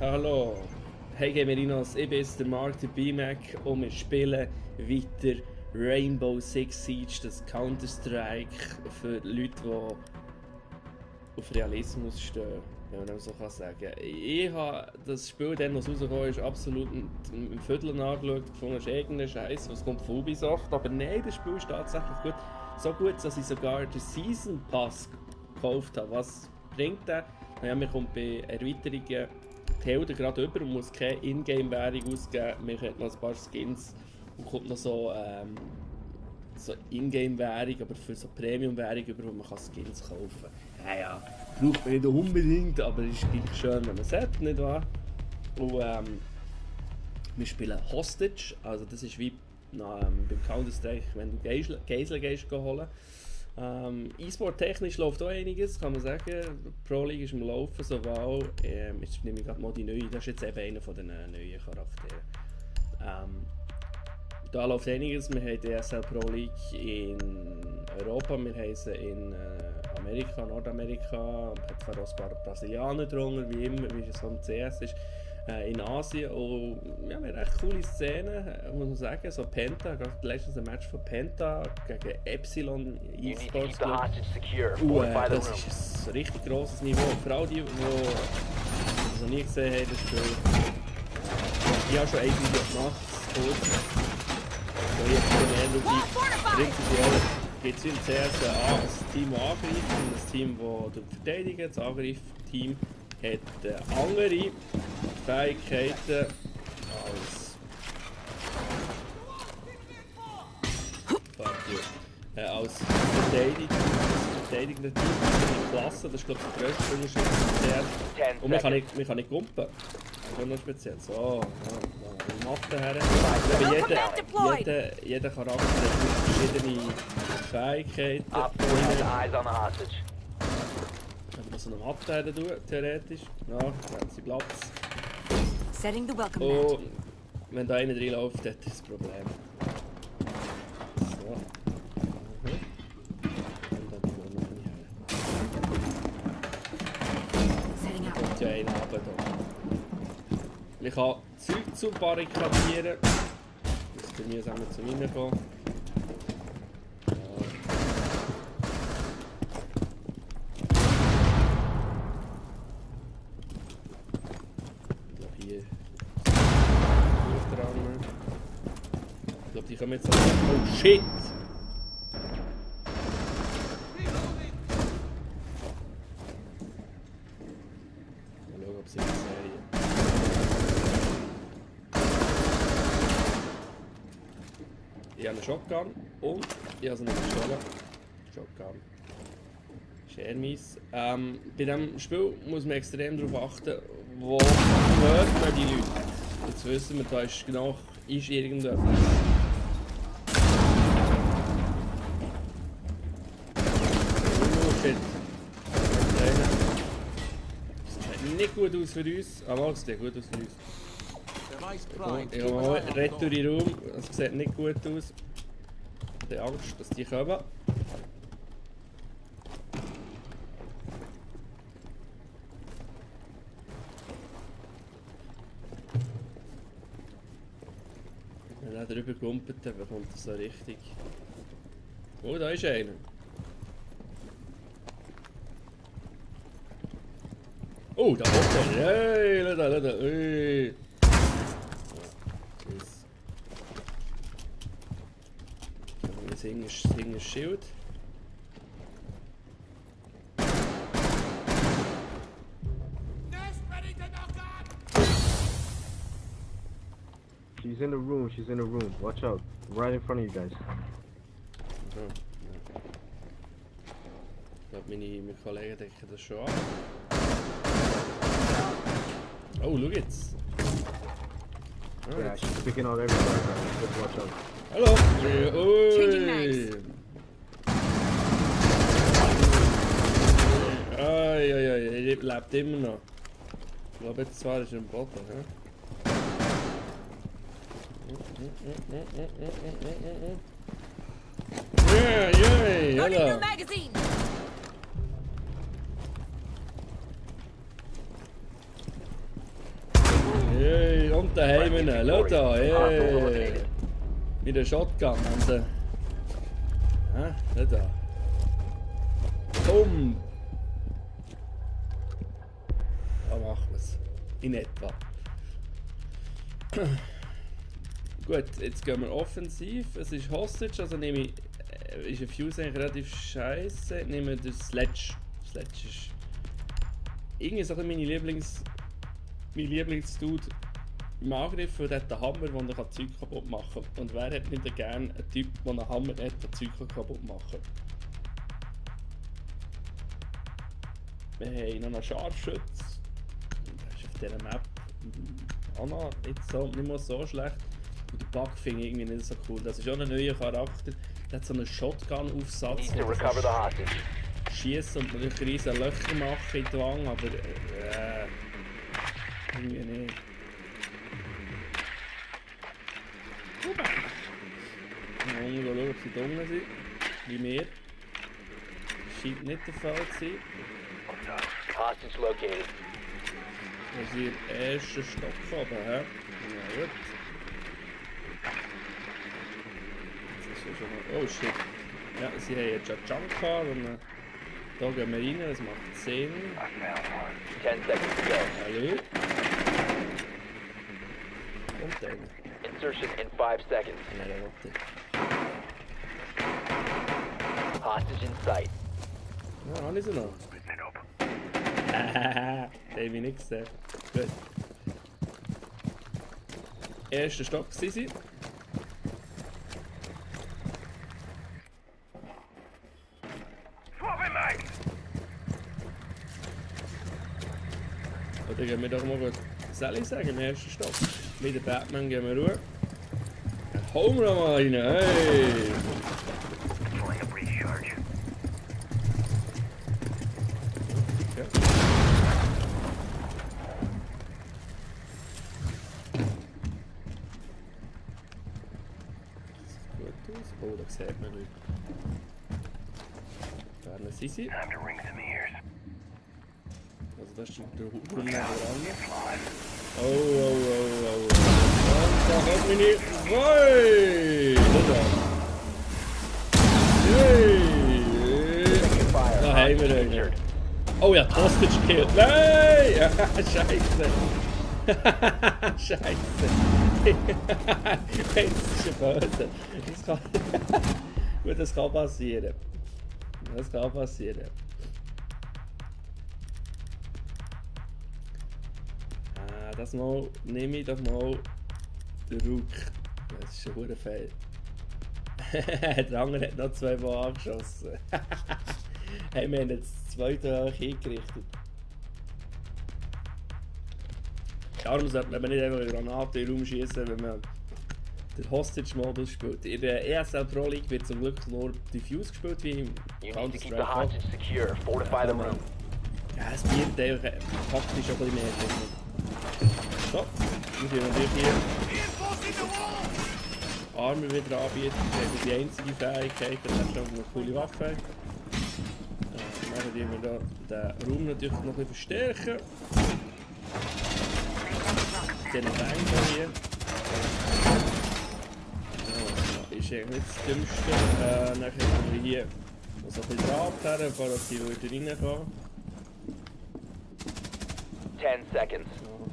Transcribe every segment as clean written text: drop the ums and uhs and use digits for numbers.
Ja, hallo. Hey Gamerinos, ich bin der Mark, der BMAC und wir spielen weiter Rainbow Six Siege, das Counter-Strike für Leute, die auf Realismus stehen, wenn man das so sagen kann. Ich habe das Spiel, dann, was rausgekommen ist, absolut im Viertel angeschaut, gefunden, es ist irgendein Scheiß, was kommt von Ubisoft, aber nein, das Spiel ist tatsächlich gut. So gut, dass ich sogar den Season Pass gekauft habe. Was bringt der? Naja, man kommt bei Erweiterungen die Helden gerade über und muss keine Ingame-Währung ausgeben. Man hat noch ein paar Skins und kommt noch so Ingame-Währung, aber für so Premium-Währung über, wo man Skins kaufen kann. Ja, braucht man nicht unbedingt, aber es ist gleich schön, wenn man es hat, nicht wahr? Und wir spielen Hostage, also das ist wie beim Counter-Strike, wenn du Geisel gehst holen. E-Sport technisch läuft auch einiges, kann man sagen. Pro League ist am Laufen, sowohl, jetzt nehme ich gerade mal die neue, das ist jetzt eben einer von den neuen Charakteren. Da läuft einiges, wir haben die ESL Pro League in Europa, wir haben sie in Amerika, Nordamerika, hat zwar auch ein paar Brasilianer drunter, wie immer, wie es am CS ist. In Asien und ja, wir haben echt coole Szenen, muss man sagen. So Penta, gerade letztens ein Match von Penta gegen Epsilon E-Sports Club. Das ist ein richtig grosses Niveau. Vor allem die das noch nie gesehen haben, das Spiel. Ich habe schon ein Video gemacht, kurz. So jetzt prinzipiell gibt es im CS ein Team, das angreift und ein Team, das verteidigt. Das Angreifteam hat andere Fähigkeiten als verteidigender Team. Die Klasse, das ist glaube ich der grösste Unterschied. Und man kann nicht gumpen. Das ist auch noch speziell. So, wie macht der Herr? Jeder Charakter hat verschiedene Fähigkeiten. Wenn wir so eine Matte her tun, theoretisch, ja, dann haben sie Platz. Und wenn da einer reinläuft, hat er das Problem. So. Und dann kommen wir nicht her. Da kommt ja einer runter. Ich kann Zeug zu barrikadieren. Das ist bei mir zum Reinkommen. Ich glaube, die kommen jetzt an. Oh shit! Mal schauen, ob sie das sehen. Ich habe eine Shotgun und ich habe eine Pistole. Shotgun. Ist eher mies. Bei diesem Spiel muss man extrem darauf achten, wo hört man die Leute. Jetzt wissen wir, da ist genau irgendetwas. Oh shit. Das sieht nicht gut aus für uns. Aber es sieht gut aus für uns. Ich habe mal Retour in den Raum. Es sieht nicht gut aus. Ich habe Angst, dass die kommen. Wenn er drüber gumpelt, dann bekommt er so richtig. Oh, da ist einer. Oh, da kommt er. Hey, da. Hey. Jetzt hing ein Schild. She's in the room, watch out. Right in front of you guys. Aha, ja. Ich glaube, meine Kollegen decken das schon an. Oh, schau jetzt! Yeah, she's picking out everybody, just watch out. Hallo! Ui! Ai, er lebt immer noch. Ich glaube, jetzt zwar ist er im Boden, hä? Yeah, hello. Und da haben wir ihn. Schau da, hey. Mit der Shotgun haben sie. Ja, schau da. Komm! Da machen wir es. In etwa. Gut, jetzt gehen wir offensiv. Es ist Hostage, also nehme ich. Ist ein Fuse eigentlich relativ scheiße. Ich nehme den Sledge. Sledge ist. Irgendwie so ein bisschen mein Lieblingsdude im Angriff, weil der hat einen Hammer, der er Zeug kaputt machen kann. Und wer hat nicht gerne einen Typ, der einen Hammer hat, der Zeug kaputt machen kann? Wir haben noch einen Scharfschütz. Der ist auf dieser Map Anna nicht mal so schlecht. Und der Bug finde ich irgendwie nicht so cool. Das ist auch ein neuer Charakter. Der hat so einen Shotgun-Aufsatz. Schießen und natürlich riesen Löcher machen in die Wange, aber irgendwie nicht. Ich schauen, ob sie dumm sind, wie mir. Scheint nicht der Fall zu sein. Hostage located. Wir sind im ersten Stock oben, hä? Ja gut. Das ist ja schon mal... Oh shit. Ja, sie haben jetzt schon Jump und da gehen wir rein, das macht Sinn. 10 seconds to go. Hallo? Und dann? Insertion in 5 seconds. Nein, warte. Hostage in sight. Ja, habe ich sie noch? Hahaha, da habe ich nicht gesehen. Gut. Erster Stock sind sie. Oder gehen wir doch mal gut. Sally sagen, im ersten Stock. Mit der Batman gehen wir rüber. Dann hauen wir mal rein, hey! Oh, da sieht man nicht. Da sind sie. Also das ist der Rumnäher an. Oh, oh, oh, oh. Und da kommt meine... Woi! Hey! Da haben wir ihn. Oh ja, Hostage gekillt. Nein! Scheiße! Scheiße! Jetzt ist er böse. Das kann... Gut, das kann passieren. Das kann passieren. Das mal nehme ich doch mal den Ruck. Das ist ein hoher Fehl. Der andere hat noch 2 Mal angeschossen. Hey, wir haben jetzt das zweite hoch eingerichtet. Darum sollte man nicht einfach eine Granate in den Raum schießen, wenn man den Hostage-Modus spielt. In der ESL Pro League wird zum Glück nur Diffuse gespielt, wie im Counter-Strike. Ja, es bietet faktisch auch ein bisschen mehr. So, wir sind natürlich hier Arme wieder anbieten, das ist die einzige Fähigkeit, das ist schon eine coole Waffe. Dann werden wir da den Raum natürlich noch ein bisschen verstärken. Den Bang hier. Ja, ist eigentlich nicht das Dümmste. Dann haben wir hier noch so ein bisschen Draht her, bevor sie wieder reinkommen. 10 seconds.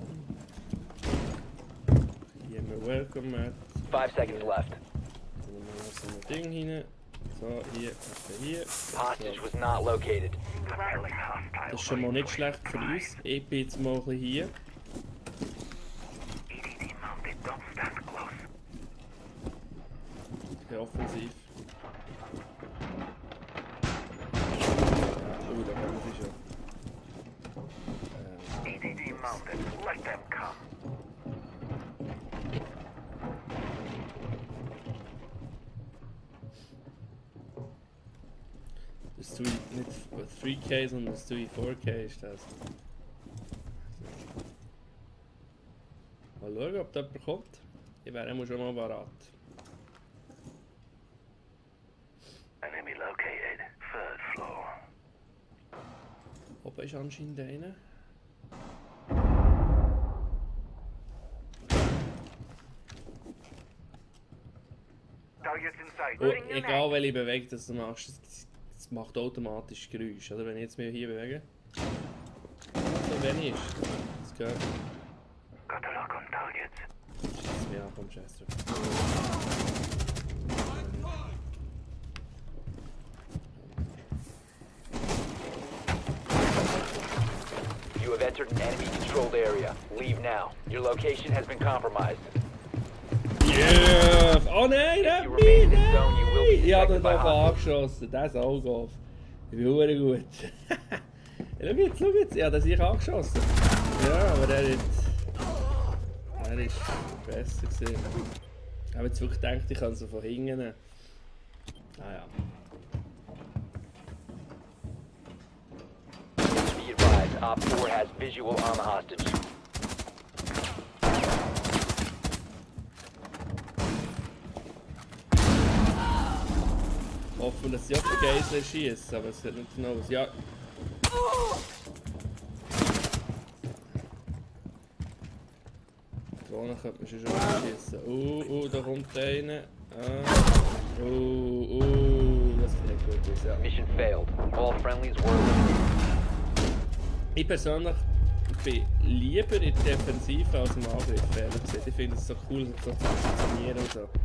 Hier haben wir Welcome Mat. 5 seconds left. Dann machen wir so ein Ding hinein. So, hier, hier. Hostage was not located. Das ist schon mal nicht schlecht für uns. Ich bin jetzt mal ein bisschen hier. Okay, offensiv. Ja, oh, da kommen sie schon. Das tue ich nicht 3K, sondern das tue ich 4K ist das. Mal schauen, ob da jemand kommt. Ich wäre immer schon mal parat. Enemy located, 3rd floor. Oben ist anscheinend einer. Und egal welche Bewegung das du machst, es macht automatisch Geräusche. Oder wenn ich jetzt mich hier bewege. So wenig ist. Das geht. Got a lock on targets. Schießt mich an vom Scheiß drauf. You have entered an enemy-controlled area. Leave now. Your location has been compromised. Yeah! Oh nein, If nicht you remain in mich! this zone, you will be Ich habe detected den by doch hostiles. angeschossen. Der ist auch gut. Ich bin verdammt gut. Schau jetzt. Ich habe den sicher angeschossen. Ja, aber der ist besser gewesen. Ich habe jetzt wirklich gedacht, ich kann so von hinten nehmen. Naja. Be advised, Op 4 has visual on the hostage. Hoffen, dass sie auf den Geisel schießen, aber es sieht nicht genau aus. Ja. Die Drohne könnte man schon schießen. Da kommt einer. Das sieht nicht gut aus, ja. Mission failed. All friendlies were eliminated. Ich persönlich bin lieber in der Defensive als im Angriff, ehrlich gesagt. Ich finde es so cool, so zu funktionieren und so.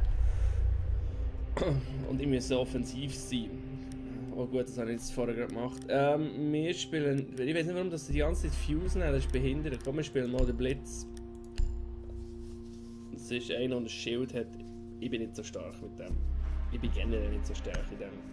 Und ich muss so offensiv sein. Oh gut, das habe ich jetzt vorher gerade gemacht. Wir spielen... Ich weiß nicht, warum das die ganze Zeit Fuse nehmen, das ist behindert. Komm, wir spielen mal den Blitz. Das ist einer, der ein Schild hat. Ich bin nicht so stark mit dem. Ich bin generell nicht so stark in dem.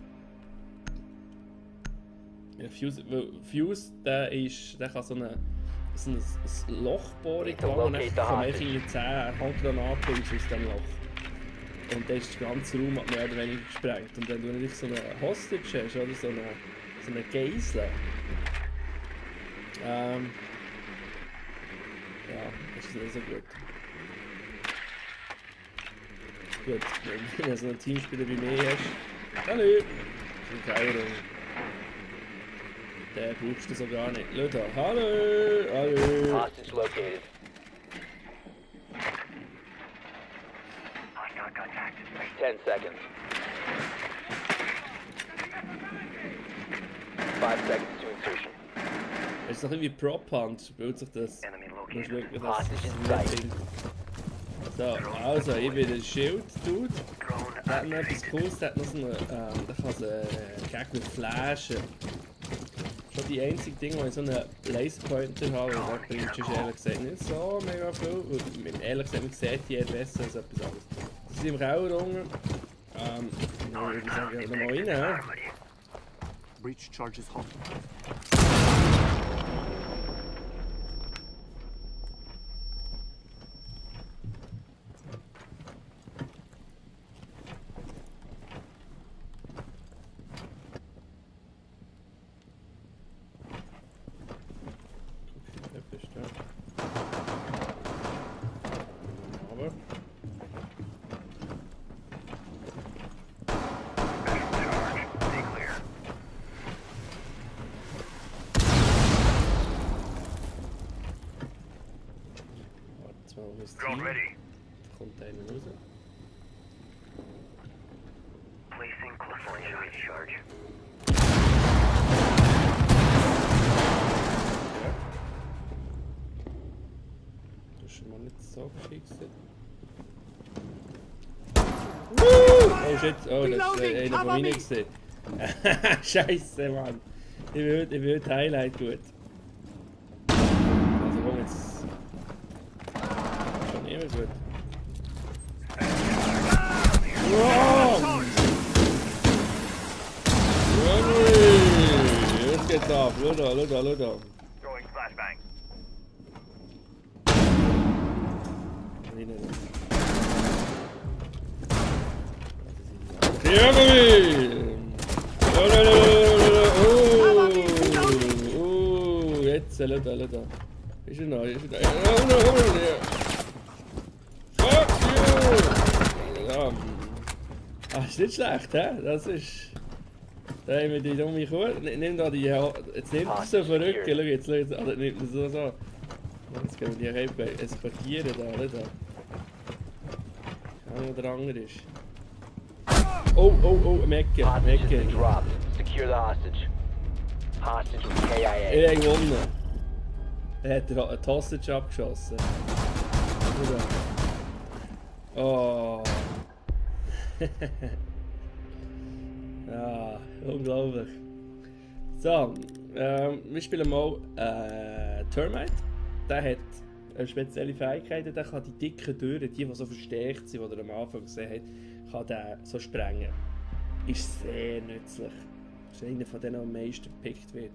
Ja, Fuse, der kann so ein Loch bohren, und dann kann man irgendwie 10 Handgranaten aus dem Loch. Und dann ist der ganze Raum mehr oder weniger gesprengt. Und wenn du natürlich so eine Hostage hast, oder so eine Geisel, ja, das ist nicht so gut. Gut, wenn du so einen Teamspieler wie mir hast, hallo, das ist eine Geilung. Den brauchst du so gar nicht. Schau da, hallo. Hostage located. Hostile contact. 10 seconds. 5 seconds to insertion. Es ist doch irgendwie Prop-Hunt, spielt sich das. Enemy Musst located. wirklich Hostage in das sight. Bild. So, also, ich bin der Schild-Dude. Drone Der hat noch etwas activated. Cooles, der hat noch so eine, der kann so Gegner flashen. Schon die einzige Ding, wo ich so einen Laserpointer habe, und das bringt schon ehrlich gesagt nicht so mega viel. Weil, ehrlich gesagt, man sieht die eher besser als etwas anderes. Sie sind im Keller unten. Ich würde sagen, nochmal rein. Ja? Breach charges hot. Aber. Charge. Stay clear. Warte jetzt mal auf das Drone Team. ready. Da kommt einer raus. Placing cluster charge. Ja. Das ist schon mal nicht so geschickt. Oh shit, oh, das ist einer von mir gesehen. Scheiße, Mann. Ich will das Highlight gut. Also komm jetzt. Schon immer gut. Wow! Jetzt geht's ab. Schau da. Throwing flashbang. Jetzt, schau da. Ist er noch? Fuck you! Ja. Ach, ist nicht schlecht, hä? Das ist... Da haben wir die dumme Kuh. Nimm da die... Jetzt nimmt er so verrückt. Schau jetzt. Ah, nimmt er so. Jetzt können wir die eben eskortieren da, oder? Schau mal, wo der andere ist. Oh, Mecke. Hostage has been dropped. Secure the hostage. Hostage was KIA. Ich habe gewonnen. Er hat die Hostage abgeschossen. Oh. Ja, unglaublich. So, wir spielen mal Termite. Der hat eine spezielle Fähigkeit, der kann die dicken Türen, die so verstärkt sind, die ihr am Anfang gesehen habt, kann der so sprengen. Ist sehr nützlich. Ist einer von denen, der am meisten gepickt wird.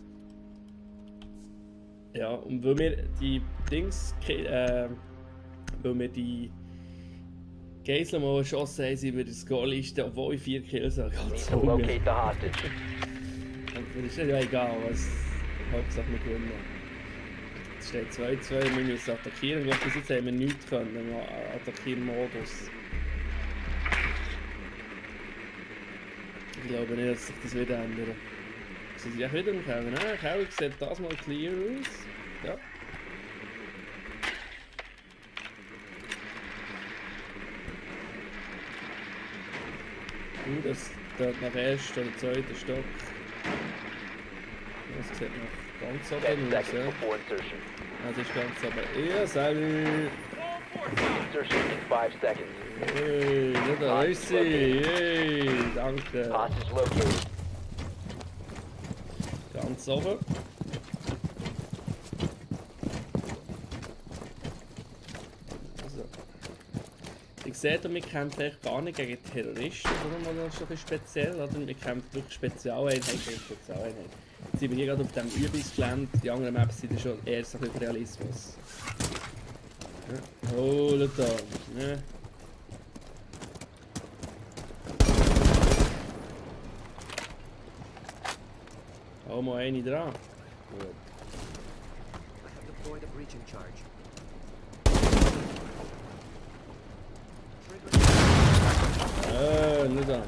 Ja, und weil wir die Dings, weil wir die Geisel mal erschossen haben, sind wir das Goal-Liste, obwohl ich 4 Kills habe. Need Ganz to Hunger. locate the hostage. Und das ist ja egal, was Hauptsache wir gewinnen. Es steht 2-2, wir müssen attackieren. Ich glaube, bis jetzt haben wir nichts können im Attackieren-Modus. Ich glaube nicht, dass sich das wieder ändert. Sie sind echt wieder im Keller. Nein, der Keller sieht das mal clear aus. Ja. Das dort nach ersten oder zweiten Stock. Das sieht noch ganz 10 oben aus. seconds Ja. before insertion. Das ist ganz oben. Ja, salut! Insertion in 5 seconds. Hey, nicht da ist sie! Hey, danke! Hostage located. Ganz oben. Also. Ich sehe, wir kämpfen eigentlich gar nicht gegen Terroristen, sondern mal so ein bisschen speziell. Oder? Wir kämpfen wirklich Spezialeinheiten gegen Spezialeinheiten. Jetzt sind wir hier gerade auf dem Übungsgelände. Die anderen Maps sind schon eher so ein bisschen Realismus. Ja. Oh, da. Ja. Oh, mal eine dran. Gut. Deploy the breaching charge. Nicht an.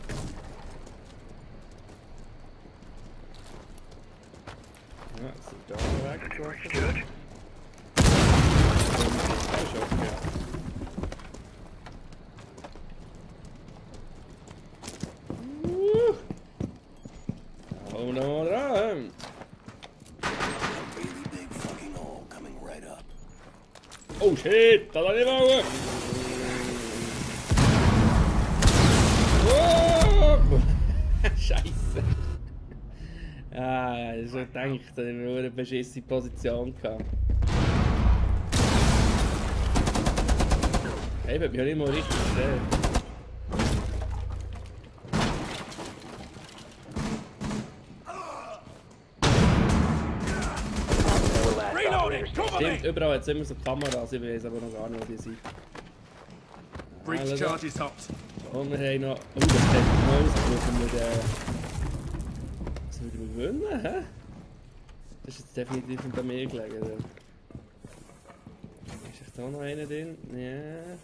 Ja, sind da weggeworfen. Good. Das ist okay. Da holen wir noch mal dran. Oh shit, das hat nicht wollen. Oh! Scheiße. Ah, ich habe gedacht, ich habe nur eine beschissene Position gehabt. Hey, ich habe mich auch nicht mal richtig gesehen. Stimmt, überall hat es immer so Kameras, ich weiß aber noch gar nicht, wo die sind. Breach charge is hot. Und wir haben noch... Oh, das sieht neu aus, brauchen wir den... Was würden wir gewinnen, hä? Das ist jetzt definitiv unter mir gelegen. Oder? Ist echt da noch einer drin? Ja.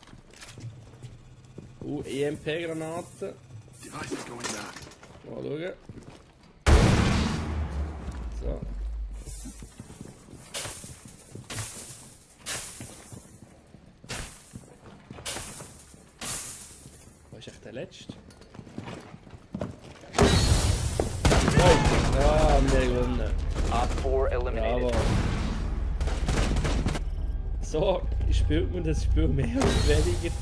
EMP-Granaten. Device is going down. Mal schauen. So. Wo ist echt der letzte? Oh! Ah, wir haben gewonnen. Op 4 eliminated. Bravo. So spielt man das Spiel mehr oder weniger.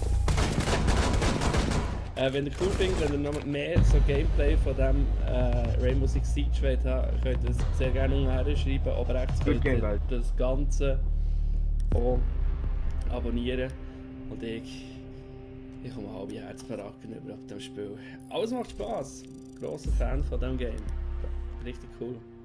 Wenn ihr cool findet, wenn ihr noch mehr so Gameplay von dem Rainbow Six Siege wollt haben, könnt ihr das sehr gerne unten schreiben. Aber rechts Good könnt ihr game, das Ganze auch abonnieren. Und ich komme halb Herz verraten über dem Spiel. Alles macht Spaß. Grosser Fan von diesem Game. Richtig cool.